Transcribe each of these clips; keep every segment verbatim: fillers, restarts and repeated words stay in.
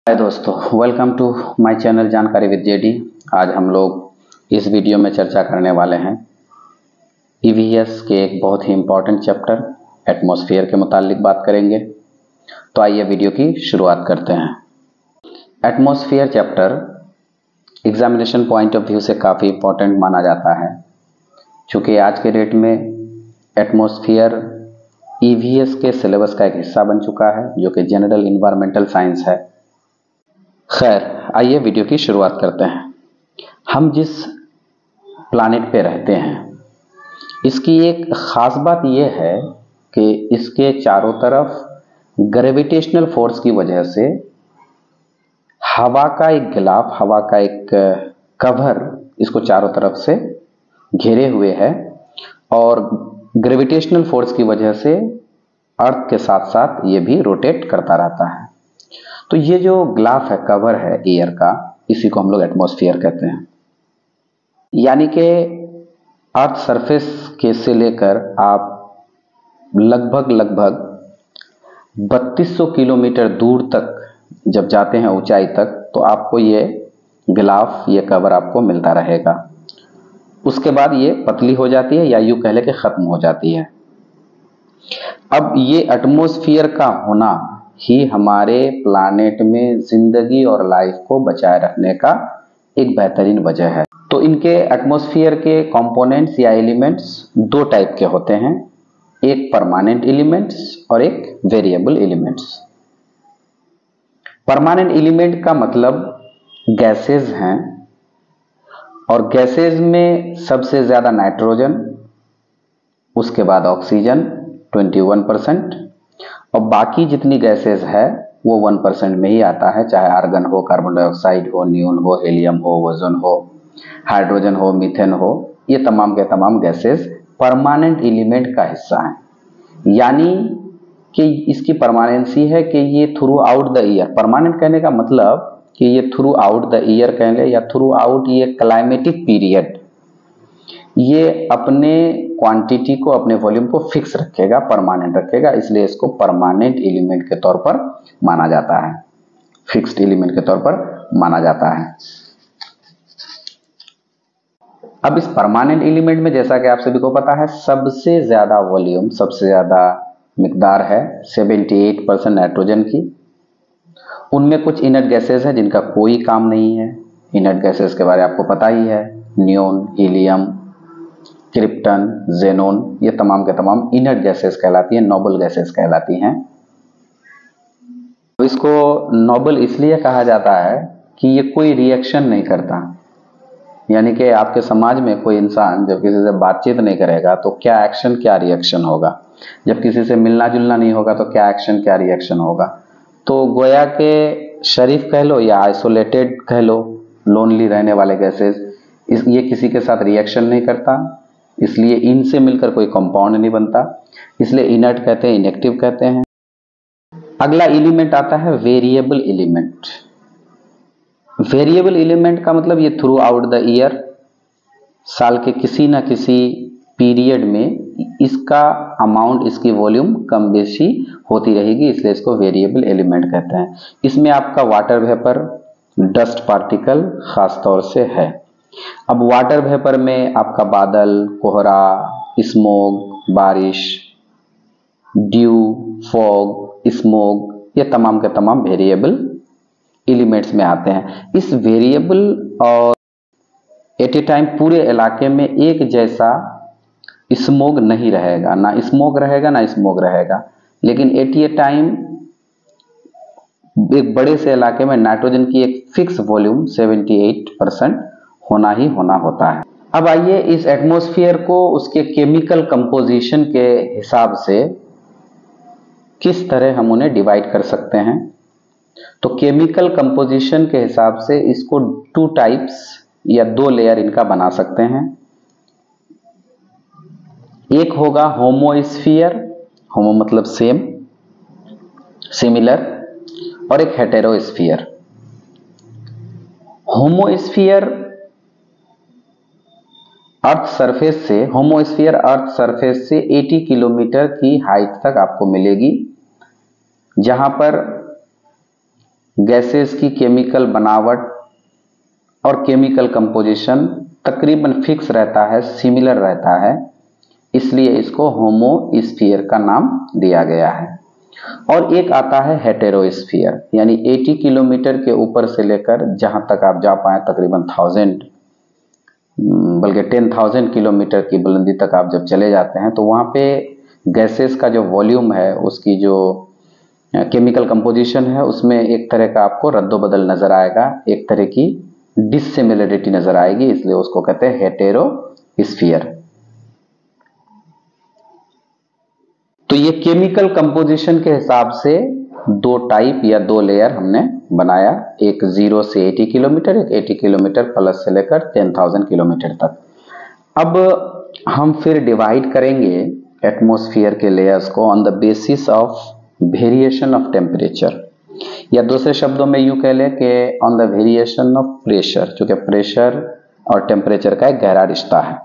हाय दोस्तों, welcome to my channel जानकारी with J D. आज हम लोग इस वीडियो में चर्चा करने वाले हैं ईवीएस के एक बहुत ही इम्पोर्टेंट चैप्टर एटमॉस्फेयर के मुतालिक बात करेंगे। तो आइए वीडियो की शुरुआत करते हैं। Atmosphere chapter examination point of view से काफ़ी इम्पोर्टेंट माना जाता है, चूँकि आज के डेट में एटमॉस्फेयर ईवीएस के सिलेबस का एक हिस्सा बन चुका है, जो कि जनरल इन्वायरमेंटल साइंस है। खैर, आइए वीडियो की शुरुआत करते हैं। हम जिस प्लानेट पे रहते हैं, इसकी एक ख़ास बात यह है कि इसके चारों तरफ ग्रेविटेशनल फोर्स की वजह से हवा का एक गिलाफ, हवा का एक कवर इसको चारों तरफ से घेरे हुए है और ग्रेविटेशनल फोर्स की वजह से अर्थ के साथ साथ ये भी रोटेट करता रहता है। तो ये जो ग्लाफ है, कवर है एयर का, इसी को हम लोग एटमॉस्फेयर कहते हैं। यानी कि अर्थ सरफेस के से लेकर आप लगभग लगभग बत्तीस सौ किलोमीटर दूर तक जब जाते हैं ऊंचाई तक, तो आपको ये ग्लाफ, ये कवर आपको मिलता रहेगा। उसके बाद ये पतली हो जाती है या यूं कह ले कि खत्म हो जाती है। अब ये एटमॉस्फेयर का होना ही हमारे प्लानेट में जिंदगी और लाइफ को बचाए रखने का एक बेहतरीन वजह है। तो इनके एटमॉस्फेयर के कंपोनेंट्स या एलिमेंट्स दो टाइप के होते हैं, एक परमानेंट एलिमेंट्स और एक वेरिएबल एलिमेंट्स। परमानेंट एलिमेंट का मतलब गैसेज हैं, और गैसेज में सबसे ज्यादा नाइट्रोजन, उसके बाद ऑक्सीजन इक्कीस परसेंट, और बाकी जितनी गैसेज है वो वन परसेंट में ही आता है, चाहे आर्गन हो, कार्बन डाइऑक्साइड हो, नियोन हो, हीलियम हो, ओजोन हो, हाइड्रोजन हो, मीथेन हो। ये तमाम के तमाम गैसेज परमानेंट एलिमेंट का हिस्सा हैं। यानी कि इसकी परमानेंसी है कि ये throughout the year, permanent कहने का मतलब कि ये थ्रू आउट द ईयर कह ले या थ्रू आउट ये क्लाइमेटिक पीरियड, ये अपने क्वांटिटी को, अपने वॉल्यूम को फिक्स रखेगा, परमानेंट रखेगा। इसलिए इसको परमानेंट एलिमेंट के तौर पर माना जाता है, फिक्स्ड एलिमेंट के तौर पर माना जाता है। अब इस परमानेंट एलिमेंट में, जैसा कि आप सभी को पता है, सबसे ज्यादा वॉल्यूम, सबसे ज्यादा मिकदार है अठहत्तर परसेंट नाइट्रोजन की। उनमें कुछ इनर्ट गैसेज हैं जिनका कोई काम नहीं है। इनर्ट गैसेज के बारे में आपको पता ही है, नियोन, हीलियम, क्रिप्टन, जेनोन, ये तमाम के तमाम इनर्ट गैसेस कहलाती हैं, नोबल गैसेस कहलाती हैं। तो इसको नोबल इसलिए कहा जाता है कि ये कोई रिएक्शन नहीं करता। यानी कि आपके समाज में कोई इंसान जब किसी से बातचीत नहीं करेगा तो क्या एक्शन, क्या रिएक्शन होगा। जब किसी से मिलना जुलना नहीं होगा तो क्या एक्शन, क्या रिएक्शन होगा। तो गोया के शरीफ कह लो या आइसोलेटेड कह लो, लोनली रहने वाले गैसेस, इस ये किसी के साथ रिएक्शन नहीं करता, इसलिए इनसे मिलकर कोई कंपाउंड नहीं बनता, इसलिए इनर्ट कहते हैं, इनएक्टिव कहते हैं। अगला एलिमेंट आता है वेरिएबल एलिमेंट। वेरिएबल एलिमेंट का मतलब ये थ्रू आउट द ईयर, साल के किसी ना किसी पीरियड में इसका अमाउंट, इसकी वॉल्यूम कम बेशी होती रहेगी, इसलिए इसको वेरिएबल एलिमेंट कहते हैं। इसमें आपका वाटर वेपर, डस्ट पार्टिकल खास तौर से है। अब वाटर वेपर में आपका बादल, कोहरा, स्मोक, बारिश, ड्यू, फॉग, स्मोक, ये तमाम के तमाम वेरिएबल एलिमेंट्स में आते हैं। इस वेरिएबल और एट ए टाइम पूरे इलाके में एक जैसा स्मोक नहीं रहेगा, ना स्मोक रहेगा ना स्मोक रहेगा, लेकिन एट ए टाइम एक बड़े से इलाके में नाइट्रोजन की एक फिक्स वॉल्यूम अठहत्तर परसेंट होना ही होना होता है। अब आइए इस एटमॉस्फेयर को उसके केमिकल कंपोजिशन के हिसाब से किस तरह हम उन्हें डिवाइड कर सकते हैं। तो केमिकल कंपोजिशन के हिसाब से इसको टू टाइप्स या दो लेयर इनका बना सकते हैं। एक होगा होमोस्फीयर, होमो मतलब सेम, सिमिलर, और एक हेटेरोस्फीयर। होमोस्फीयर अर्थ सरफेस से, होमोस्फीयर अर्थ सरफेस से अस्सी किलोमीटर की हाइट तक आपको मिलेगी, जहां पर गैसेस की केमिकल बनावट और केमिकल कंपोजिशन तकरीबन फिक्स रहता है, सिमिलर रहता है, इसलिए इसको होमोस्फीयर का नाम दिया गया है। और एक आता है हेटेरोस्फीयर, यानी अस्सी किलोमीटर के ऊपर से लेकर जहां तक आप जा पाए तकरीबन थाउजेंड बल्कि टेन थाउजेंड किलोमीटर की बुलंदी तक आप जब चले जाते हैं तो वहां पे गैसेस का जो वॉल्यूम है, उसकी जो केमिकल कंपोजिशन है, उसमें एक तरह का आपको रद्दोबदल नजर आएगा, एक तरह की डिसिमिलरिटी नजर आएगी, इसलिए उसको कहते हैं हेटेरोस्फीयर। तो ये केमिकल कंपोजिशन के हिसाब से दो टाइप या दो लेयर हमने बनाया, एक जीरो से अस्सी किलोमीटर, एक अस्सी किलोमीटर प्लस से लेकर टेन थाउजेंड किलोमीटर तक। अब हम फिर डिवाइड करेंगे एटमॉस्फेयर के लेयर्स को on the basis of variation of temperature, या दूसरे शब्दों में यूं कह लें कि on the variation of pressure, चूंकि प्रेशर और टेम्परेचर का एक गहरा रिश्ता है।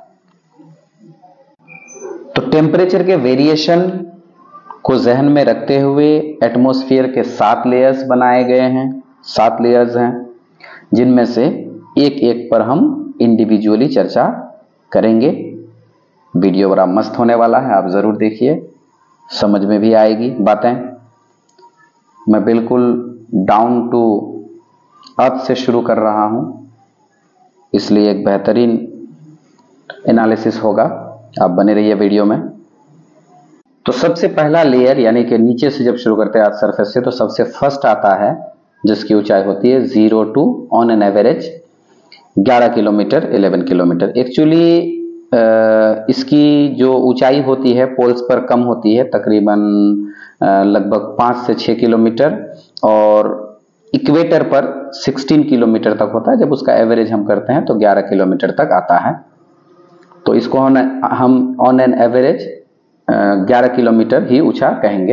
तो टेम्परेचर के वेरिएशन को जहन में रखते हुए एटमॉस्फेयर के सात लेयर्स बनाए गए हैं, सात लेयर्स हैं, जिनमें से एक एक पर हम इंडिविजुअली चर्चा करेंगे। वीडियो बड़ा मस्त होने वाला है, आप जरूर देखिए, समझ में भी आएगी बातें। मैं बिल्कुल डाउन टू अर्थ से शुरू कर रहा हूं, इसलिए एक बेहतरीन एनालिसिस होगा, आप बने रहिए वीडियो में। तो सबसे पहला लेयर, यानी कि नीचे से जब शुरू करते हैं अर्थ सरफेस से, तो सबसे फर्स्ट आता है जिसकी ऊंचाई होती है zero to on an average ग्यारह किलोमीटर, ग्यारह किलोमीटर। एक्चुअली इसकी जो ऊंचाई होती है पोल्स पर कम होती है, तकरीबन लगभग पाँच से छः किलोमीटर, और इक्वेटर पर सोलह किलोमीटर तक होता है। जब उसका एवरेज हम करते हैं तो ग्यारह किलोमीटर तक आता है। तो इसको हम ऑन एन एवरेज ग्यारह किलोमीटर ही ऊंचा कहेंगे।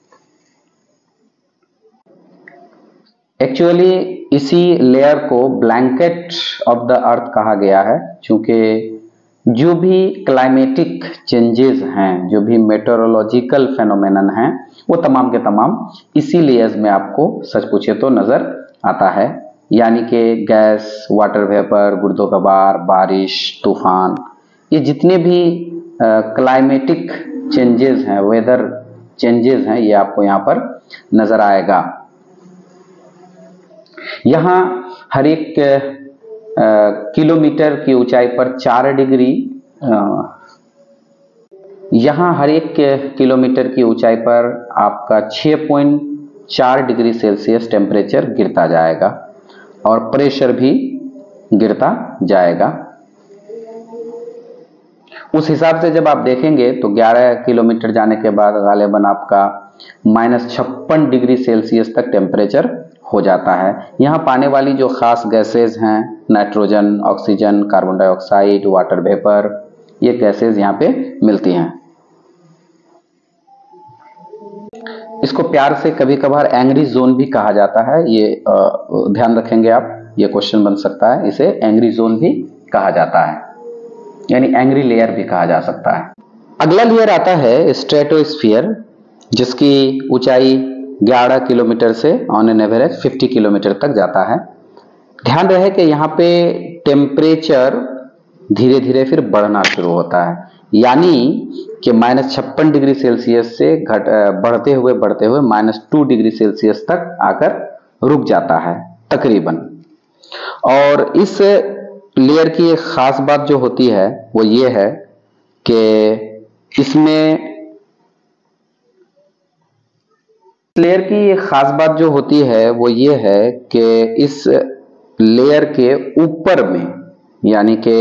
एक्चुअली इसी लेयर को ब्लैंकेट ऑफ द अर्थ कहा गया है, क्योंकि जो भी क्लाइमेटिक चेंजेस हैं, जो भी मेटेरोलॉजिकल फेनोमेनन हैं, वो तमाम के तमाम इसी लेयर्स में आपको सच पूछे तो नजर आता है। यानी कि गैस, वाटर वेपर, गुर्दों का बार, बारिश, तूफान, ये जितने भी क्लाइमेटिक चेंजेस हैं, वेदर चेंजेस हैं, ये आपको यहाँ पर नजर आएगा। यहाँ हर एक किलोमीटर की ऊंचाई पर चार डिग्री यहाँ हर एक किलोमीटर की ऊंचाई पर आपका छह पॉइंट चार डिग्री सेल्सियस टेम्परेचर गिरता जाएगा और प्रेशर भी गिरता जाएगा। उस हिसाब से जब आप देखेंगे तो ग्यारह किलोमीटर जाने के बाद गालिबन आपका माइनस छप्पन डिग्री सेल्सियस तक टेम्परेचर हो जाता है। यहाँ पाने वाली जो खास गैसेज हैं, nitrogen, oxygen, carbon dioxide, water vapour, ये गैसेज यहाँ पे मिलती हैं। इसको प्यार से कभी कभार एंग्री जोन भी कहा जाता है, ये ध्यान रखेंगे आप, ये क्वेश्चन बन सकता है। इसे एंग्री जोन भी कहा जाता है, यानी एंग्री लेयर भी कहा जा सकता है। अगला लेयर आता है स्ट्रेटोस्फीयर, जिसकी ऊंचाई ग्यारह किलोमीटर से ऑन एन एवरेज पचास किलोमीटर तक जाता है। ध्यान रहे कि यहाँ पे टेम्परेचर धीरे धीरे फिर बढ़ना शुरू होता है, यानी कि माइनस छप्पन डिग्री सेल्सियस से घट बढ़ते हुए बढ़ते हुए माइनस टू डिग्री सेल्सियस तक आकर रुक जाता है तकरीबन। और इस लेयर की एक खास बात जो होती है वो ये है कि इसमें लेयर की एक खास बात जो होती है वो ये है कि इस लेयर के ऊपर में, यानी कि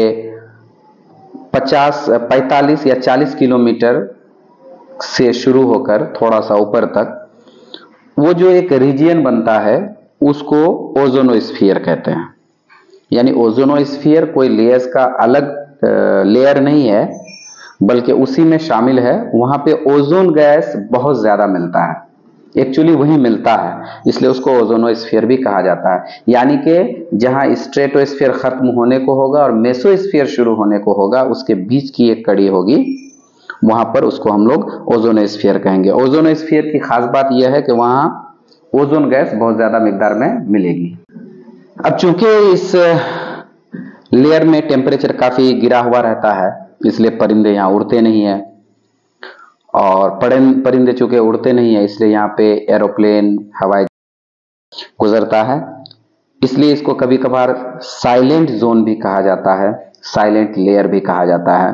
पचास पैंतालीस या चालीस किलोमीटर से शुरू होकर थोड़ा सा ऊपर तक वो जो एक रीजियन बनता है उसको ओजोनोस्फीयर कहते हैं। यानी ओजोनोस्फीयर कोई लेयर्स का अलग लेयर नहीं है, बल्कि उसी में शामिल है। वहां पे ओजोन गैस बहुत ज्यादा मिलता है, एक्चुअली वही मिलता है, इसलिए उसको ओजोनोस्फीयर भी कहा जाता है। यानी कि जहां स्ट्रेटोस्फीयर खत्म होने को होगा और मेसोस्फीयर शुरू होने को होगा, उसके बीच की एक कड़ी होगी, वहां पर उसको हम लोग ओजोनोस्फीयर कहेंगे। ओजोनोस्फीयर की खास बात यह है कि वहां ओजोन गैस बहुत ज्यादा मिकदार में मिलेगी। अब चूंकि इस लेयर में टेम्परेचर काफी गिरा हुआ रहता है, इसलिए परिंदे यहाँ उड़ते नहीं है, और परिंदे चूंकि उड़ते नहीं है इसलिए यहाँ पे एरोप्लेन, हवाई गुजरता है, इसलिए इसको कभी कभार साइलेंट जोन भी कहा जाता है, साइलेंट लेयर भी कहा जाता है।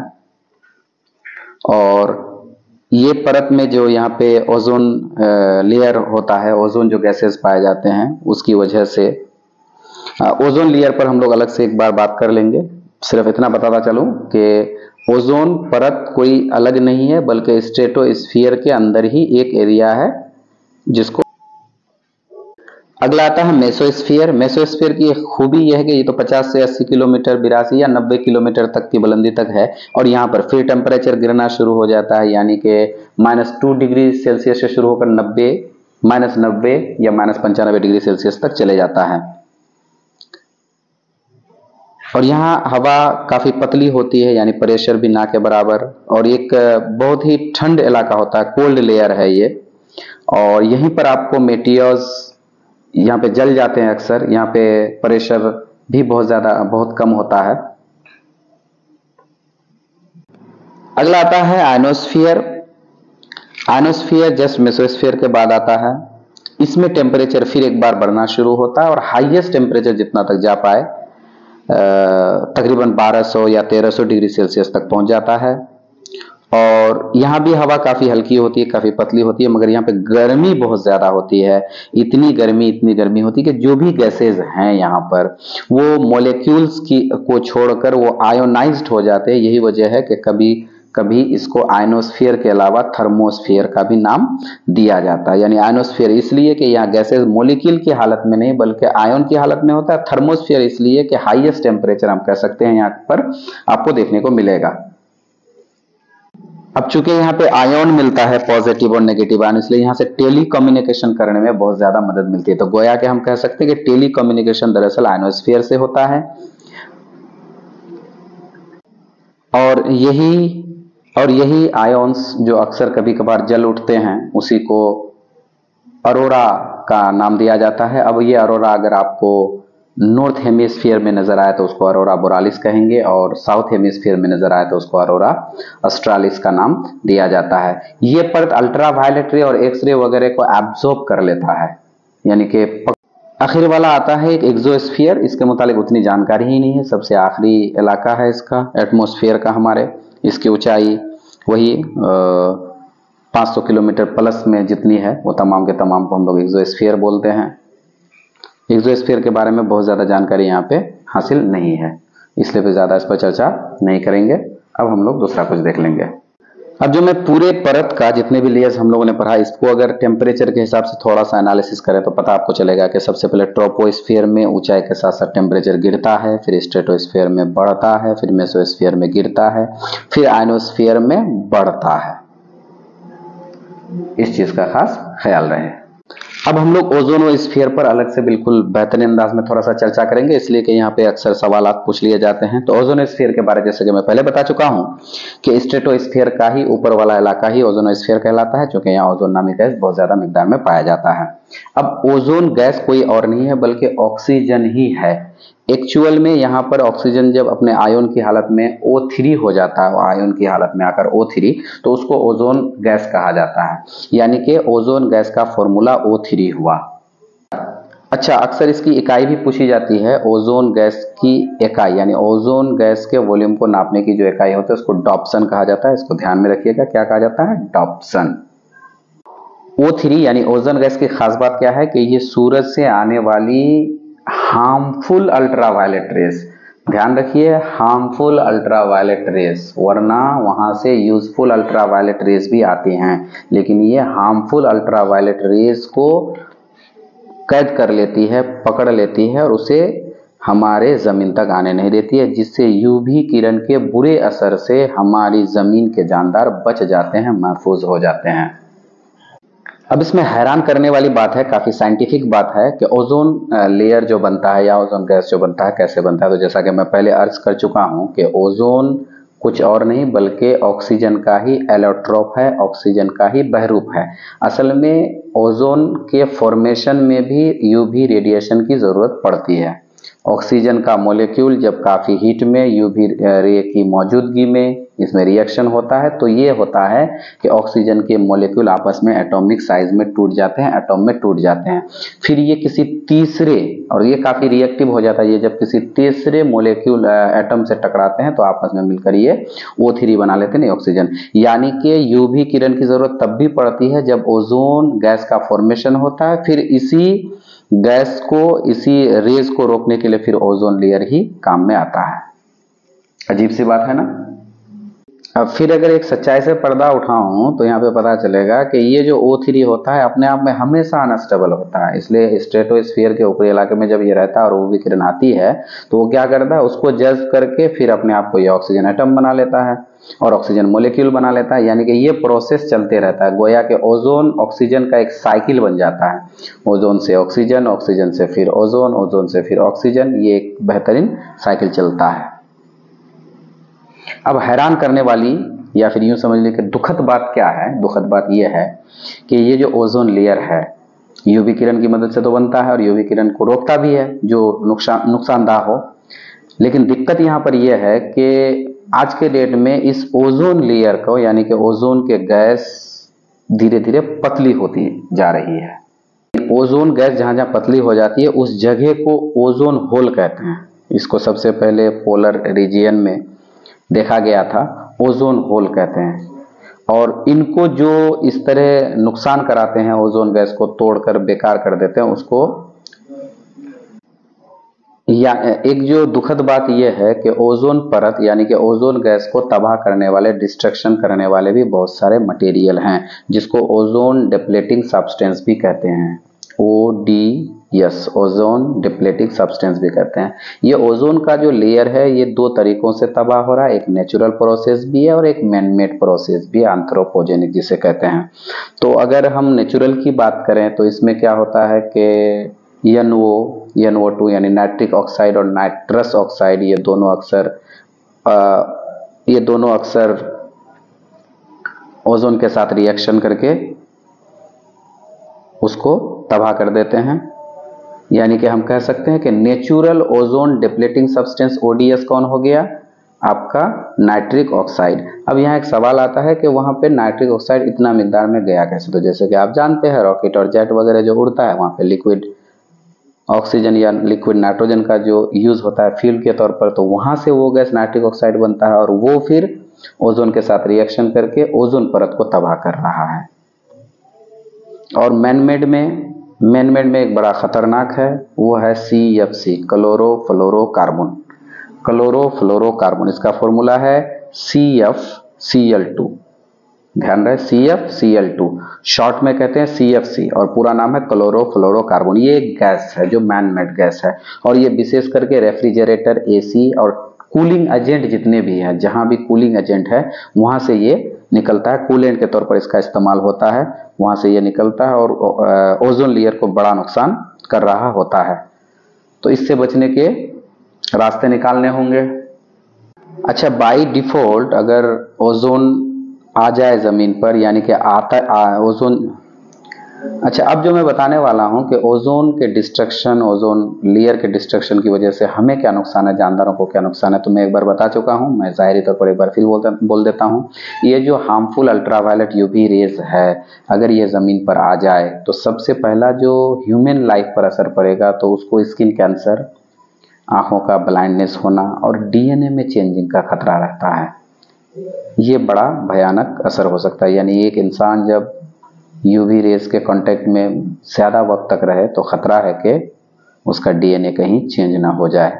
और ये परत में जो यहाँ पे ओजोन लेयर होता है, ओजोन जो गैसेस पाए जाते हैं उसकी वजह से, ओजोन लेयर पर हम लोग अलग से एक बार बात कर लेंगे। सिर्फ इतना बताता चलूं कि ओजोन परत कोई अलग नहीं है बल्कि स्ट्रेटोस्फीयर के अंदर ही एक एरिया है जिसको। अगला आता है मेसोस्फीयर। मेसोस्फीयर की खूबी यह है कि ये तो पचास से अस्सी किलोमीटर, बिरासी या नब्बे किलोमीटर तक की बुलंदी तक है, और यहाँ पर फिर टेम्परेचर गिरना शुरू हो जाता है, यानी कि माइनस टू डिग्री सेल्सियस से शुरू होकर नब्बे माइनस नब्बे या माइनस पंचानबे डिग्री सेल्सियस तक चले जाता है। और यहाँ हवा काफी पतली होती है, यानी प्रेशर भी ना के बराबर, और एक बहुत ही ठंड इलाका होता है, कोल्ड लेयर है ये। और यहीं पर आपको मेटियोर्स यहाँ पे जल जाते हैं अक्सर, यहाँ पे प्रेशर भी बहुत ज्यादा बहुत कम होता है। अगला आता है आयनोस्फीयर। आयनोस्फीयर जस्ट मेसोस्फीयर के बाद आता है। इसमें टेम्परेचर फिर एक बार बढ़ना शुरू होता है और हाईएस्ट टेम्परेचर जितना तक जा पाए, तकरीबन बारह सौ या तेरह सौ डिग्री सेल्सियस तक पहुंच जाता है। और यहाँ भी हवा काफी हल्की होती है, काफी पतली होती है, मगर यहाँ पे गर्मी बहुत ज्यादा होती है। इतनी गर्मी इतनी गर्मी होती है कि जो भी गैसेज हैं यहाँ पर वो मॉलिक्यूल्स की को छोड़कर वो आयोनाइज्ड हो जाते हैं। यही वजह है कि कभी कभी इसको आयनोस्फीयर के अलावा थर्मोस्फीयर का भी नाम दिया जाता है। यानी आयनोस्फीयर इसलिए कि यहाँ गैसेज मॉलिक्यूल की हालत में नहीं बल्कि आयन की हालत में होता है। थर्मोस्फीयर इसलिए कि हाईएस्ट टेम्परेचर हम कह सकते हैं यहाँ पर आपको देखने को मिलेगा। अब चूंकि यहाँ पे आयन मिलता है, पॉजिटिव और नेगेटिव आयन, इसलिए यहाँ से टेली कम्युनिकेशन करने में बहुत ज्यादा मदद मिलती है। तो गोया के हम कह सकते हैं कि टेली कम्युनिकेशन दरअसल आयनोस्फीयर से होता है। और यही और यही आयन्स जो अक्सर कभी कभार जल उठते हैं उसी को अरोरा का नाम दिया जाता है। अब ये अरोरा अगर आपको नॉर्थ हेमिस्फीयर में नजर आए तो उसको अरोरा बोरालिस कहेंगे, और साउथ हेमिस्फीयर में नजर आए तो उसको अरोरा ऑस्ट्रालिस का नाम दिया जाता है। ये परत अल्ट्रावायलेट रे और एक्सरे वगैरह को एब्जॉर्ब कर लेता है, यानी कि आखिर वाला आता है एक एक्सोस्फीयर। इसके मुतालिक उतनी जानकारी ही नहीं है, सबसे आखिरी इलाका है इसका एटमॉस्फेयर का हमारे। इसकी ऊंचाई वही पाँच सौ किलोमीटर प्लस में जितनी है वो तमाम के तमाम को हम लोग एक्सोस्फीयर बोलते हैं। एक्सोस्फीयर के बारे में बहुत ज़्यादा जानकारी यहाँ पे हासिल नहीं है, इसलिए भी ज़्यादा इस पर चर्चा नहीं करेंगे। अब हम लोग दूसरा कुछ देख लेंगे। अब जो मैं पूरे परत का जितने भी लेयर्स हम लोगों ने पढ़ा, इसको अगर टेम्परेचर के हिसाब से थोड़ा सा एनालिसिस करें तो पता आपको चलेगा कि सबसे पहले ट्रोपोस्फीयर में ऊंचाई के साथ साथ टेम्परेचर गिरता है, फिर स्ट्रेटोस्फीयर में बढ़ता है, फिर मेसोस्फीयर में गिरता है, फिर आयनोस्फीयर में बढ़ता है। इस चीज का खास ख्याल रहे। अब हम लोग ओजोनोस्फीयर पर अलग से बिल्कुल बेहतरीन अंदाज में थोड़ा सा चर्चा करेंगे, इसलिए कि यहाँ पे अक्सर सवाल पूछ लिए जाते हैं। तो ओजोनोस्फीयर के बारे में जैसे कि मैं पहले बता चुका हूँ कि स्ट्रेटोस्फीयर का ही ऊपर वाला इलाका ही ओजोनोस्फीयर कहलाता है, क्योंकि यहाँ ओजोन नामी गैस बहुत ज्यादा मिकदार में पाया जाता है। अब ओजोन गैस कोई और नहीं है बल्कि ऑक्सीजन ही है। एक्चुअल में यहाँ पर ऑक्सीजन जब अपने आयन की हालत में ओ थ्री हो जाता है, आयन की हालत में आकर ओ थ्री, तो उसको ओजोन गैस कहा जाता है। यानी कि ओजोन गैस का फॉर्मूला ओ थ्री हुआ। अच्छा, अक्सर इसकी इकाई भी पूछी जाती है। ओजोन गैस की इकाई यानी ओजोन गैस के वॉल्यूम को नापने की जो इकाई होती है उसको डॉप्सन कहा जाता है। इसको ध्यान में रखिएगा, क्या कहा जाता है? डॉप्सन। ओ थ्री यानी ओजोन गैस की खास बात क्या है कि ये सूरज से आने वाली हार्मफुल अल्ट्रावायलेट रेस, ध्यान रखिए हार्मफुल अल्ट्रावायलेट रेस, वरना वहां से यूजफुल अल्ट्रावायलेट रेस भी आती हैं, लेकिन ये हार्मफुल अल्ट्रावायलेट रेस को कैद कर लेती है, पकड़ लेती है और उसे हमारे जमीन तक आने नहीं देती है, जिससे यूवी किरण के बुरे असर से हमारी जमीन के जानदार बच जाते हैं, महफूज हो जाते हैं। अब इसमें हैरान करने वाली बात है, काफी साइंटिफिक बात है कि ओजोन लेयर जो बनता है या ओजोन गैस जो बनता है कैसे बनता है। तो जैसा कि मैं पहले अर्ज कर चुका हूं कि ओजोन कुछ और नहीं बल्कि ऑक्सीजन का ही एलोट्रोप है, ऑक्सीजन का ही बहरूप है। असल में ओजोन के फॉर्मेशन में भी यूवी रेडिएशन की जरूरत पड़ती है। ऑक्सीजन का मॉलिक्यूल जब काफ़ी हीट में यूवी रे की मौजूदगी में इसमें रिएक्शन होता है तो ये होता है कि ऑक्सीजन के मॉलिक्यूल आपस में एटॉमिक साइज में टूट जाते हैं, एटॉम में टूट जाते हैं। फिर ये किसी तीसरे, और ये काफ़ी रिएक्टिव हो जाता है, ये जब किसी तीसरे मॉलिक्यूल एटम से टकराते हैं तो आपस में मिलकर ये ओ थ्री बना लेते हैं ऑक्सीजन। यानी कि यूवी किरण की ज़रूरत तब भी पड़ती है जब ओजोन गैस का फॉर्मेशन होता है, फिर इसी गैस को, इसी रेज को रोकने के लिए फिर ओजोन लेयर ही काम में आता है। अजीब सी बात है ना। अब फिर अगर एक सच्चाई से पर्दा उठाऊं तो यहाँ पे पता चलेगा कि ये जो ओ थ्री होता है अपने आप में हमेशा अनस्टेबल होता है। इसलिए स्ट्रेटोस्फीयर के ऊपरी इलाके में जब ये रहता है और वो विकिरण आती है तो वो क्या करता है, उसको जज्ब करके फिर अपने आप को ये ऑक्सीजन एटम बना लेता है और ऑक्सीजन मॉलिक्यूल बना लेता है। यानी कि ये प्रोसेस चलते रहता है, गोया के ओजोन ऑक्सीजन का एक साइकिल बन जाता है। ओजोन से ऑक्सीजन, ऑक्सीजन से फिर ओजोन, ओजोन से फिर ऑक्सीजन, ये एक बेहतरीन साइकिल चलता है। अब हैरान करने वाली या फिर यूं समझ लीजिए कि दुखद बात क्या है, दुखद बात यह है कि ये जो ओजोन लेयर है यूवी किरण की मदद से तो बनता है और यूवी किरण को रोकता भी है जो नुकसान नुकसानदाह हो। लेकिन दिक्कत यहाँ पर यह है कि आज के डेट में इस ओजोन लेयर को, यानी कि ओजोन के गैस धीरे धीरे पतली होती जा रही है। ओजोन गैस जहाँ जहाँ पतली हो जाती है उस जगह को ओजोन होल कहते हैं। इसको सबसे पहले पोलर रीजियन में देखा गया था, ओजोन होल कहते हैं। और इनको जो इस तरह नुकसान कराते हैं, ओजोन गैस को तोड़कर बेकार कर देते हैं उसको, या एक जो दुखद बात यह है कि ओजोन परत यानी कि ओजोन गैस को तबाह करने वाले, डिस्ट्रक्शन करने वाले भी बहुत सारे मटेरियल हैं जिसको ओजोन डिप्लेटिंग सब्सटेंस भी कहते हैं। O D S, ozone depleting substance भी कहते हैं। ये ओजोन का जो लेयर है ये दो तरीकों से तबाह हो रहा है, एक नेचुरल प्रोसेस भी है और एक मैनमेड प्रोसेस भी, एंथ्रोपोजेनिक जिसे कहते हैं। तो अगर हम नेचुरल की बात करें तो इसमें क्या होता है कि N O, N O two यानी नाइट्रिक ऑक्साइड और नाइट्रस ऑक्साइड, ये दोनों अक्सर ये दोनों अक्सर ओजोन के साथ रिएक्शन करके उसको तबाह कर देते हैं। यानी कि हम कह सकते हैं कि natural ozone depleting substance O D S कौन हो गया, आपका नाइट्रिक ऑक्साइड। अब यहाँ एक सवाल आता है कि वहाँ पे नाइट्रिक ऑक्साइड इतना मिकदार में गया कैसे। तो जैसे कि आप जानते हैं रॉकेट और जेट वगैरह जो उड़ता है वहाँ पे लिक्विड ऑक्सीजन या लिक्विड नाइट्रोजन का जो यूज होता है फ्यूल के तौर पर, तो वहाँ से वो गैस नाइट्रिक ऑक्साइड बनता है और वो फिर ओजोन के साथ रिएक्शन करके ओजोन परत को तबाह कर रहा है। और मैनमेड में मैनमेड में एक बड़ा खतरनाक है, वो है C F C, chlorofluorocarbon. Chlorofluorocarbon इसका फॉर्मूला है C F C L two. ध्यान रहे, C F C L two, short में कहते हैं सी एफ सी और पूरा नाम है क्लोरोफ्लोरोकार्बन। ये एक गैस है जो मैनमेड गैस है और ये विशेष करके रेफ्रिजरेटर, एसी और कूलिंग एजेंट जितने भी हैं, जहां भी कूलिंग एजेंट है वहां से ये निकलता है। कूलेंट के तौर पर इसका इस्तेमाल होता है, वहां से ये निकलता है और ओजोन लेयर को बड़ा नुकसान कर रहा होता है। तो इससे बचने के रास्ते निकालने होंगे। अच्छा, बाय डिफॉल्ट अगर ओजोन आ जाए जमीन पर, यानी कि आता आ, ओजोन अच्छा अब जो मैं बताने वाला हूं कि ओजोन के डिस्ट्रक्शन, ओजोन लेयर के डिस्ट्रक्शन की वजह से हमें क्या नुकसान है, जानदारों को क्या नुकसान है, तो मैं एक बार बता चुका हूं। मैं जाहिरी तौर पर एक बार फिर बोलता बोल देता हूं। ये जो हार्मफुल अल्ट्रावायलेट यूवी रेज है, अगर ये ज़मीन पर आ जाए तो सबसे पहला जो ह्यूमन लाइफ पर असर पड़ेगा तो उसको स्किन कैंसर, आँखों का ब्लाइंडनेस होना और डी एन ए में चेंजिंग का खतरा रहता है। ये बड़ा भयानक असर हो सकता है। यानी एक इंसान जब यूवी रेस के कांटेक्ट में ज़्यादा वक्त तक रहे तो खतरा है कि उसका डी एन ए कहीं चेंज ना हो जाए।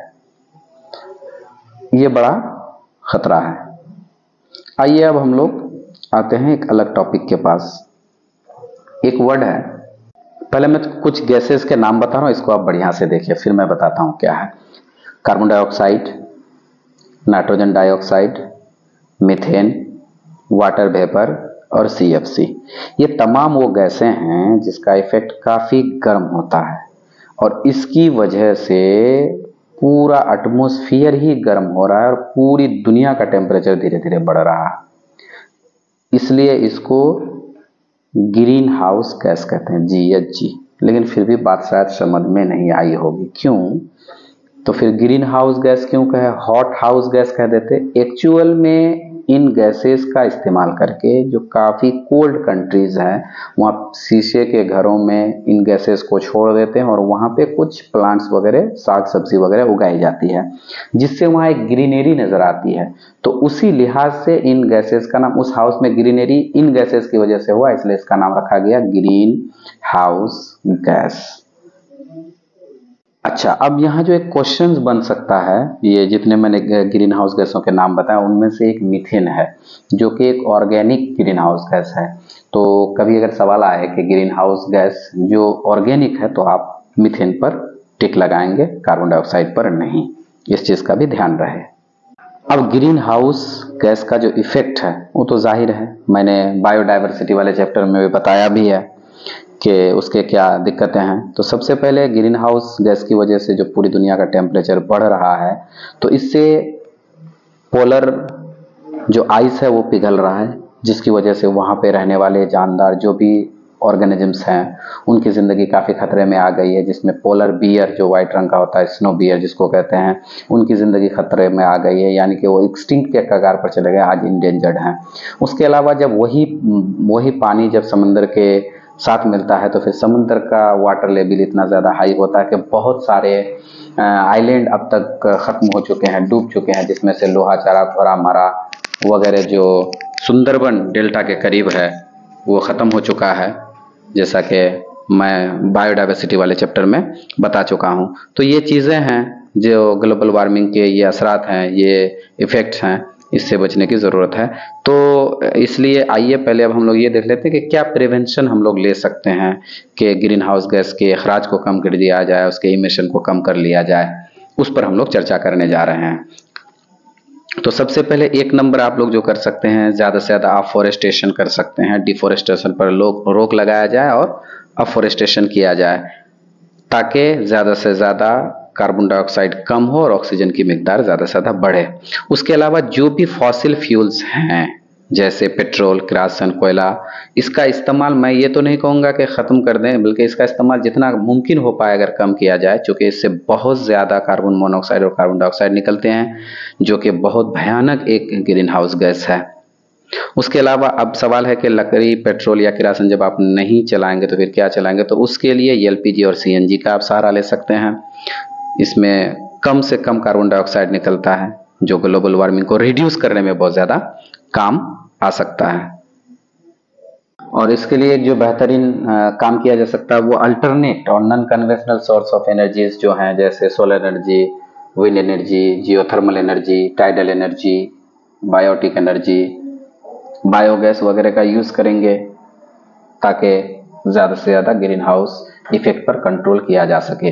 ये बड़ा खतरा है। आइए अब हम लोग आते हैं एक अलग टॉपिक के पास। एक वर्ड है, पहले मैं कुछ गैसेस के नाम बता रहा हूँ, इसको आप बढ़िया से देखिए फिर मैं बताता हूँ क्या है। Carbon dioxide, nitrogen dioxide, methane, water vapour और सी एफ सी। ये तमाम वो गैसें हैं जिसका इफेक्ट काफ़ी गर्म होता है और इसकी वजह से पूरा एटमॉस्फेयर ही गर्म हो रहा है और पूरी दुनिया का टेम्परेचर धीरे धीरे बढ़ रहा है। इसलिए इसको ग्रीन हाउस गैस कहते हैं, जी एच जी। लेकिन फिर भी बात शायद समझ में नहीं आई होगी, क्यों? तो फिर ग्रीन हाउस गैस क्यों कहे, हॉट हाउस गैस कह देते? एक्चुअल में इन गैसेस का इस्तेमाल करके जो काफ़ी कोल्ड कंट्रीज हैं वहाँ शीशे के घरों में इन गैसेस को छोड़ देते हैं और वहाँ पे कुछ प्लांट्स वगैरह, साग सब्जी वगैरह उगाई जाती है, जिससे वहाँ एक ग्रीनरी नज़र आती है। तो उसी लिहाज से इन गैसेस का नाम, उस हाउस में ग्रीनरी इन गैसेस की वजह से हुआ, इसलिए इसका नाम रखा गया ग्रीन हाउस गैस। अच्छा, अब यहाँ जो एक क्वेश्चन बन सकता है, ये जितने मैंने ग्रीन हाउस गैसों के नाम बताया उनमें से एक मीथेन है, जो कि एक ऑर्गेनिक ग्रीन हाउस गैस है। तो कभी अगर सवाल आए कि ग्रीन हाउस गैस जो ऑर्गेनिक है, तो आप मीथेन पर टिक लगाएंगे, कार्बन डाइऑक्साइड पर नहीं। इस चीज़ का भी ध्यान रहे। अब ग्रीन हाउस गैस का जो इफेक्ट है वो तो जाहिर है, मैंने बायोडाइवर्सिटी वाले चैप्टर में भी बताया भी है कि उसके क्या दिक्कतें हैं। तो सबसे पहले ग्रीन हाउस गैस की वजह से जो पूरी दुनिया का टेम्परेचर बढ़ रहा है, तो इससे पोलर जो आइस है वो पिघल रहा है, जिसकी वजह से वहाँ पे रहने वाले जानदार जो भी ऑर्गेनिजम्स हैं उनकी ज़िंदगी काफ़ी खतरे में आ गई है, जिसमें पोलर बियर जो वाइट रंग का होता है, स्नो बियर जिसको कहते हैं, उनकी ज़िंदगी खतरे में आ गई है, यानी कि वो एक्सटिंक्ट के कगार पर चले गए, आज इंडेंजर्ड हैं। उसके अलावा जब वही वही पानी जब समंदर के साथ मिलता है तो फिर समुद्र का वाटर लेवल इतना ज़्यादा हाई होता है कि बहुत सारे आइलैंड अब तक ख़त्म हो चुके हैं, डूब चुके हैं, जिसमें से लोहाचारा, घोरामारा वगैरह जो सुंदरबन डेल्टा के करीब है वो ख़त्म हो चुका है, जैसा कि मैं बायोडाइवर्सिटी वाले चैप्टर में बता चुका हूँ। तो ये चीज़ें हैं जो ग्लोबल वार्मिंग के ये असरात हैं, ये इफ़ेक्ट्स हैं, इससे बचने की ज़रूरत है। तो इसलिए आइए पहले अब हम लोग ये देख लेते हैं कि क्या प्रिवेंशन हम लोग ले सकते हैं कि ग्रीन हाउस गैस के अखराज को कम कर दिया जाए, उसके इमिशन को कम कर लिया जाए, उस पर हम लोग चर्चा करने जा रहे हैं। तो सबसे पहले एक नंबर आप लोग जो कर सकते हैं, ज़्यादा से ज़्यादा अफॉरेस्टेशन कर सकते हैं, डिफॉरेस्टेशन पर लोग रोक लगाया जाए और अफॉरेस्टेशन किया जाए, ताकि ज़्यादा से ज़्यादा कार्बन डाइऑक्साइड कम हो और ऑक्सीजन की मिकदार ज़्यादा से ज़्यादा बढ़े। उसके अलावा जो भी फॉसिल फ्यूल्स हैं जैसे पेट्रोल, किरासन, कोयला, इसका इस्तेमाल मैं ये तो नहीं कहूँगा कि ख़त्म कर दें, बल्कि इसका इस्तेमाल जितना मुमकिन हो पाए अगर कम किया जाए, चूँकि इससे बहुत ज़्यादा कार्बन मोनोऑक्साइड और कार्बन डाइऑक्साइड निकलते हैं, जो कि बहुत भयानक एक ग्रीन हाउस गैस है। उसके अलावा अब सवाल है कि लकड़ी, पेट्रोल या किरासन जब आप नहीं चलाएंगे तो फिर क्या चलाएंगे? तो उसके लिए एल पी जी और सी एन जी का आप सहारा ले सकते हैं। इसमें कम से कम कार्बन डाइऑक्साइड निकलता है, जो ग्लोबल वार्मिंग को रिड्यूस करने में बहुत ज़्यादा काम आ सकता है। और इसके लिए जो बेहतरीन काम किया जा सकता है वो अल्टरनेट और non conventional source of energies जो हैं, जैसे solar energy, wind energy, geothermal energy, tidal energy, biotic energy, biogas वगैरह का यूज़ करेंगे, ताकि ज़्यादा से ज़्यादा ग्रीन हाउस इफेक्ट पर कंट्रोल किया जा सके।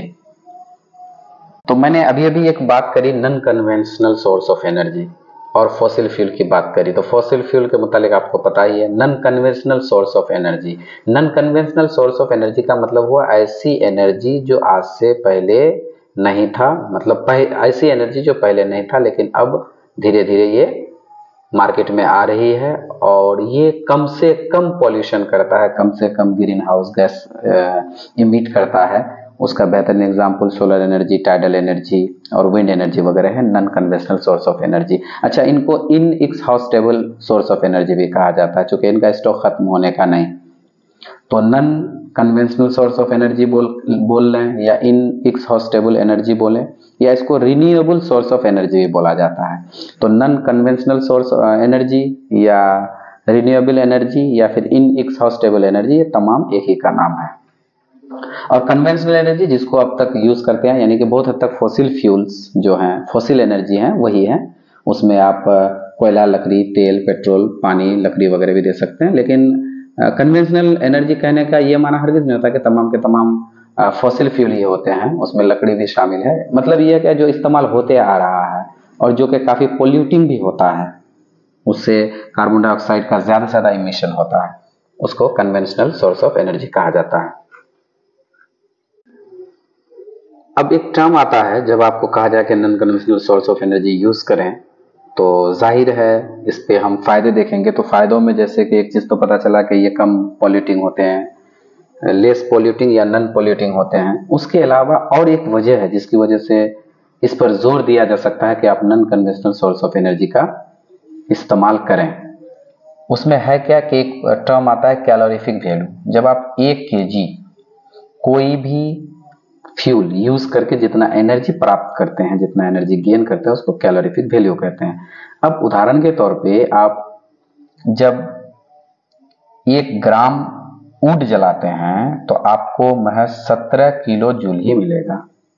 तो मैंने अभी अभी एक बात करी non conventional source of energy और फॉसिल फ्यूल की बात करी। तो फॉसिल फ्यूल के मुतालिक आपको पता ही है, non conventional source of energy. Non conventional source of energy का मतलब हुआ ऐसी एनर्जी जो आज से पहले नहीं था, मतलब ऐसी एनर्जी जो पहले नहीं था लेकिन अब धीरे धीरे ये मार्केट में आ रही है और ये कम से कम पॉल्यूशन करता है, कम से कम ग्रीन हाउस गैस इमिट करता है। उसका बेहतरीन example solar energy, tidal energy और विंड एनर्जी वगैरह है, non conventional source of energy. अच्छा, इनको inexhaustible source of energy भी कहा जाता है, चूंकि इनका स्टॉक खत्म होने का नहीं। तो non conventional source of energy बोल बोल रहे हैं या इन एक्सहॉस्टेबल एनर्जी बोले, या इसको रिन्यूएबल सोर्स ऑफ एनर्जी भी बोला जाता है। तो नॉन कन्वेंशनल सोर्स एनर्जी या रिन्यूएबल एनर्जी या फिर इन एक्सहॉस्टेबल एनर्जी, ये तमाम एक ही का नाम है। और कन्वेंशनल एनर्जी जिसको अब तक यूज करते हैं, यानी कि बहुत हद तक फॉसिल फ्यूल्स जो हैं, फॉसिल एनर्जी हैं, वही है। उसमें आप कोयला, लकड़ी, तेल, पेट्रोल, पानी, लकड़ी वगैरह भी दे सकते हैं। लेकिन कन्वेंशनल एनर्जी कहने का ये माना हरगिज नहीं होता कि तमाम के तमाम फॉसिल फ्यूल ही होते हैं, उसमें लकड़ी भी शामिल है। मतलब ये है कि जो इस्तेमाल होते आ रहा है और जो कि काफ़ी पोल्यूटिंग भी होता है, उससे कार्बन डाइऑक्साइड का ज़्यादा से ज़्यादा इमिशन होता है, उसको कन्वेंशनल सोर्स ऑफ एनर्जी कहा जाता है। अब एक टर्म आता है जब आपको कहा जाए कि non conventional source of energy use करें, तो जाहिर है इस पे हम फायदे देखेंगे। तो फायदों में जैसे कि एक चीज तो पता चला कि ये कम पॉल्यूटिंग होते हैं, लेस पॉल्यूटिंग या नॉन पॉल्यूटिंग होते हैं। उसके अलावा और एक वजह है जिसकी वजह से इस पर जोर दिया जा सकता है कि आप non conventional source of energy का इस्तेमाल करें। उसमें है क्या कि एक टर्म आता है कैलोरीफिक वैल्यू। जब आप एक केजी कोई भी फ्यूल यूज करके जितना एनर्जी प्राप्त करते हैं, जितना एनर्जी गेन करते हैं, उसको कैलोरीफिक वैल्यू कहते हैं। अब उदाहरण के तौर पे आप जब एक ग्राम वुड जलाते हैं तो आपको महज सत्रह किलो जूल ही मिलेगा।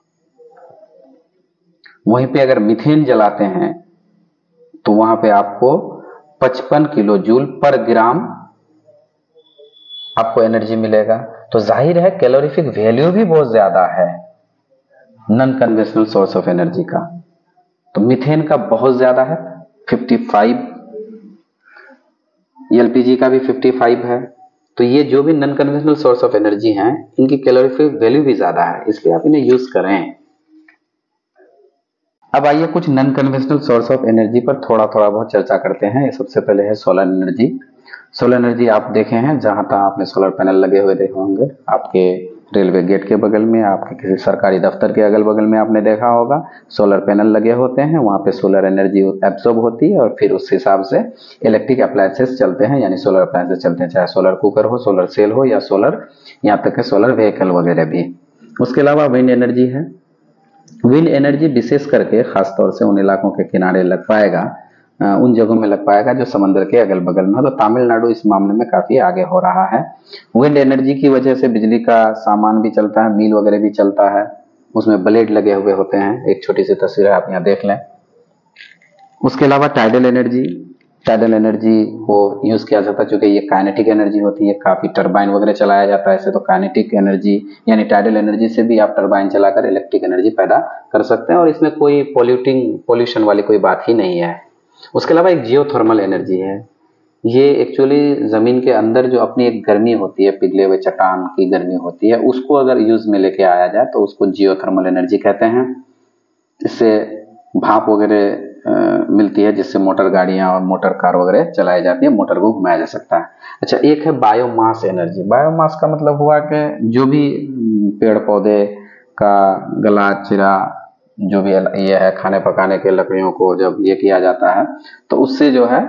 वहीं पे अगर मीथेन जलाते हैं तो वहां पे आपको पचपन किलो जूल पर ग्राम आपको एनर्जी मिलेगा। तो जाहिर है कैलोरीफिक वैल्यू भी बहुत ज्यादा है non conventional source of energy का। तो मीथेन का बहुत ज्यादा है पचपन, एलपीजी का भी पचपन है। तो ये जो भी non conventional source of energy हैं, इनकी कैलोरीफिक वैल्यू भी ज्यादा है, इसलिए आप इन्हें यूज करें। अब आइए कुछ non conventional source of energy पर थोड़ा थोड़ा बहुत चर्चा करते हैं। सबसे पहले है सोलर एनर्जी। सोलर एनर्जी आप देखे हैं, जहां तक आपने सोलर पैनल लगे हुए देखे होंगे, आपके रेलवे गेट के बगल में, आपके किसी सरकारी दफ्तर के अगल बगल में आपने देखा होगा सोलर पैनल लगे होते हैं। वहां पे सोलर एनर्जी एब्सॉर्ब होती है और फिर उस हिसाब से इलेक्ट्रिक अप्लायंसेस चलते हैं, यानी सोलर अप्लायंसेस चलते हैं, चाहे सोलर कुकर हो, सोलर सेल हो या सोलर, यहाँ तक के सोलर व्हीकल वगैरह भी। उसके अलावा विंड एनर्जी है। विंड एनर्जी विशेष करके खासतौर से उन इलाकों के किनारे लग पाएगा, उन जगहों में लग पाएगा जो समंदर के अगल बगल में हो। तो तमिलनाडु इस मामले में काफी आगे हो रहा है। विंड एनर्जी की वजह से बिजली का सामान भी चलता है, मिल वगैरह भी चलता है, उसमें ब्लेड लगे हुए होते हैं। एक छोटी सी तस्वीर है, आप यहाँ देख लें। उसके अलावा टाइडल एनर्जी, टाइडल एनर्जी को यूज किया जाता है चूंकि ये काइनेटिक एनर्जी होती है, काफी टरबाइन वगैरह चलाया जाता है इसे। तो काइनेटिक एनर्जी यानी टाइडल एनर्जी से भी आप टरबाइन चलाकर इलेक्ट्रिक एनर्जी पैदा कर सकते हैं, और इसमें कोई पॉल्यूटिंग पॉल्यूशन वाली कोई बात ही नहीं है। उसके अलावा एक जियोथर्मल एनर्जी है। ये एक्चुअली जमीन के अंदर जो अपनी एक गर्मी होती है, पिघले हुए चट्टान की गर्मी होती है, उसको अगर यूज में लेके आया जाए तो उसको जियोथर्मल एनर्जी कहते हैं। इससे भाप वगैरह मिलती है जिससे मोटर गाड़ियां और मोटर कार वगैरह चलाई जाती है, मोटर को घुमाया जा सकता है। अच्छा, एक है बायोमास एनर्जी। बायोमास का मतलब हुआ कि जो भी पेड़ पौधे का गला चिरा जो भी ये है, खाने पकाने के लकड़ियों को जब ये किया जाता है तो उससे जो है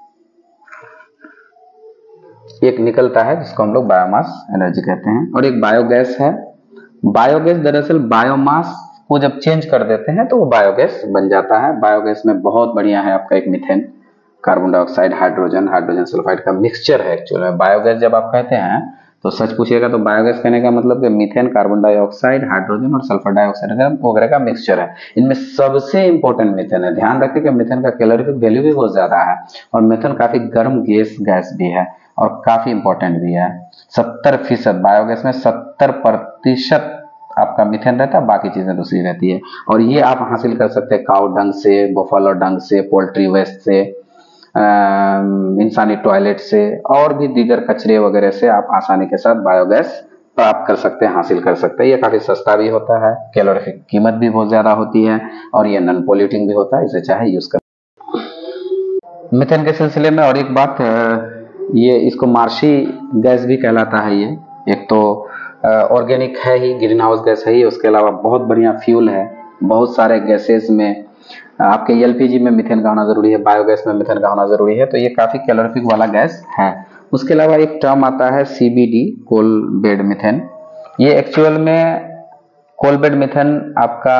एक निकलता है जिसको हम लोग बायोमास एनर्जी कहते हैं। और एक बायोगैस है। बायोगैस दरअसल बायोमास को जब चेंज कर देते हैं तो वो बायोगैस बन जाता है। बायोगैस में बहुत बढ़िया है आपका एक methane, carbon dioxide, hydrogen, hydrogen sulphide का मिक्सचर है एक्चुअली में। बायोगैस जब आप कहते हैं तो सच पूछिएगा तो बायोगैस कहने का मतलब कि मीथेन, कार्बन डाइऑक्साइड, हाइड्रोजन और सल्फर डाइऑक्साइड वगैरह का मिक्सचर है। इनमें सबसे इंपॉर्टेंट मीथेन है। ध्यान रखिए कि मीथेन का कैलोरीफिक वैल्यू भी बहुत ज्यादा है, और मीथेन काफी गर्म गैस गैस भी है और काफी इंपॉर्टेंट भी है। सत्तर फीसद बायोगैस में सत्तर प्रतिशत आपका मीथेन रहता है, बाकी चीजें दूसरी रहती है। और ये आप हासिल कर सकते हैं काउ डंग से, बफेलो डंग से, पोल्ट्री वेस्ट से, इंसानी टॉयलेट से, और भी दीगर कचरे वगैरह से आप आसानी के साथ बायोगैस प्राप्त कर सकते हैं, हासिल कर सकते हैं। ये काफी सस्ता भी होता है, कैलोरीफिक कीमत भी बहुत ज्यादा होती है, और ये नॉन पॉल्यूटिंग भी होता है, इसे चाहे यूज कर। मीथेन के सिलसिले में और एक बात, ये इसको मार्शी गैस भी कहलाता है। ये एक तो ऑर्गेनिक है ही, ग्रीन हाउस गैस है ही, उसके अलावा बहुत बढ़िया फ्यूल है। बहुत सारे गैसेस में आपके एलपीजी में मीथेन का होना जरूरी है, बायोगैस में मीथेन का होना जरूरी है, तो ये काफी कैलोरीफिक वाला गैस है। उसके अलावा एक टर्म आता है सीबीडी, कोल बेड मीथेन। ये एक्चुअल में कोल बेड मीथेन आपका,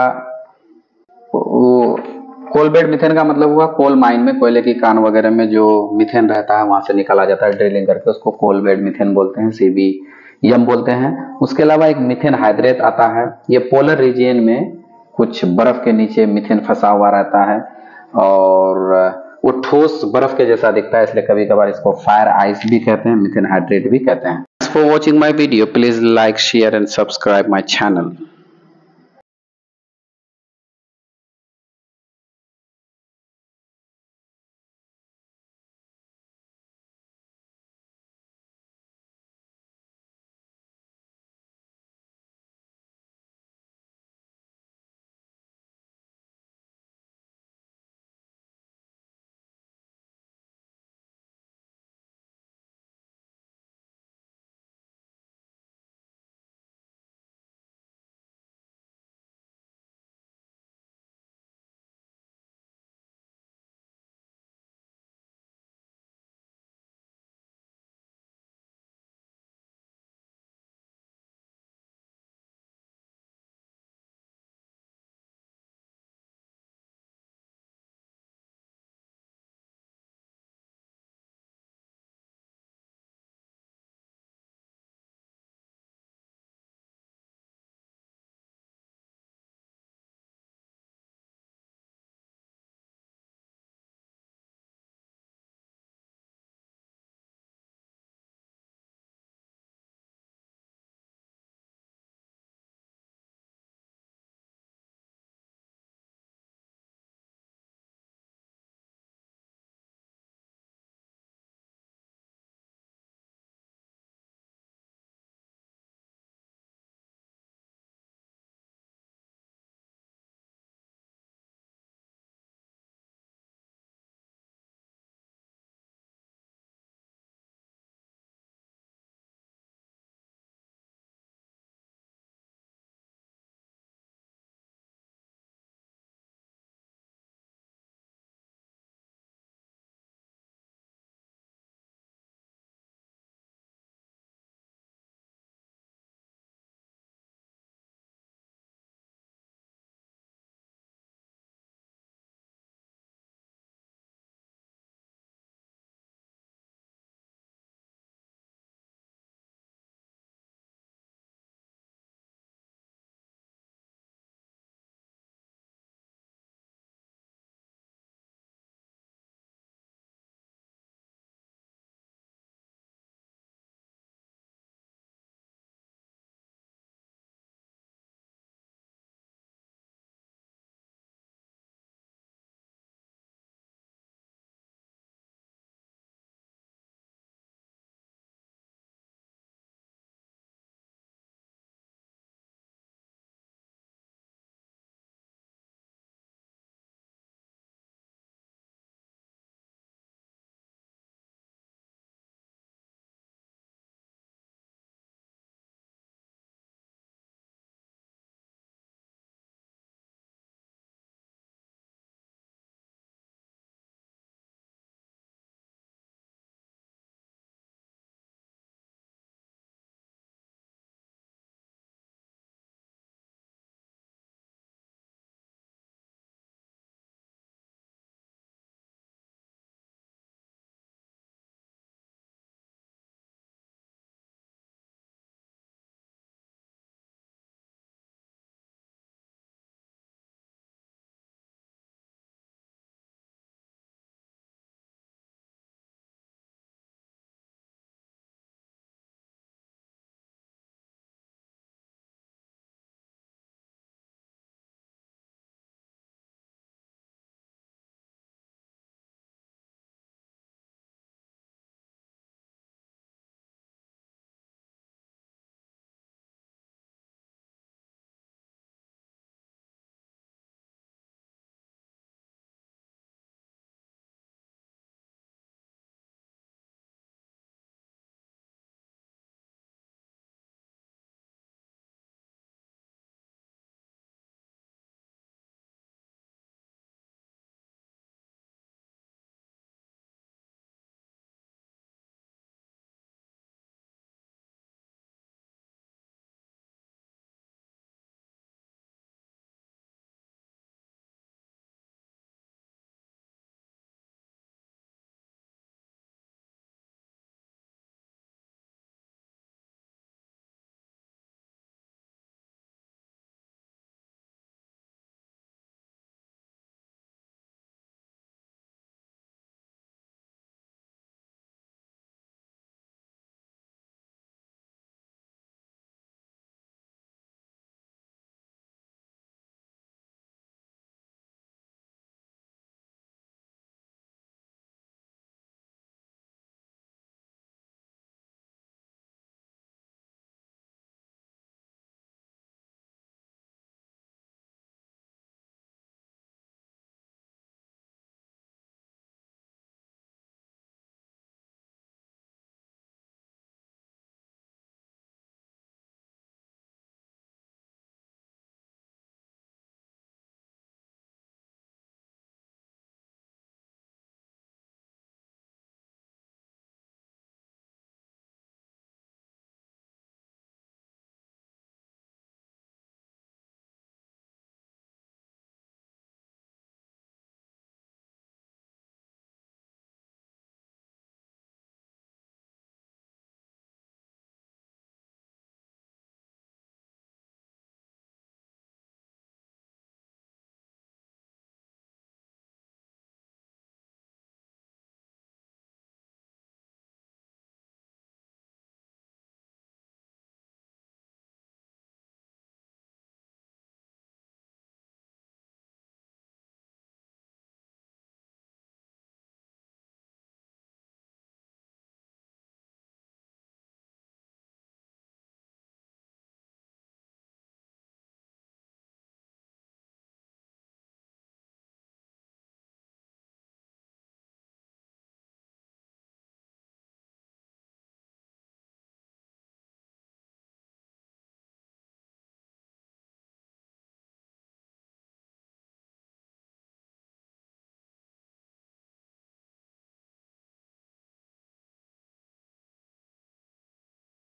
कोल बेड मीथेन का मतलब हुआ कोल माइन में, कोयले की कान वगैरह में जो मीथेन रहता है वहां से निकाला जाता है ड्रिलिंग करके, उसको कोल बेड मीथेन बोलते हैं, सीबी यम बोलते हैं। उसके अलावा एक मीथेन हाइड्रेट आता है। ये पोलर रीजियन में कुछ बर्फ के नीचे मीथेन फंसा हुआ रहता है और वो ठोस बर्फ के जैसा दिखता है, इसलिए कभी कभार इसको फायर आइस भी कहते हैं, मीथेन हाइड्रेट भी कहते हैं। For watching my video, please like, share and subscribe my channel.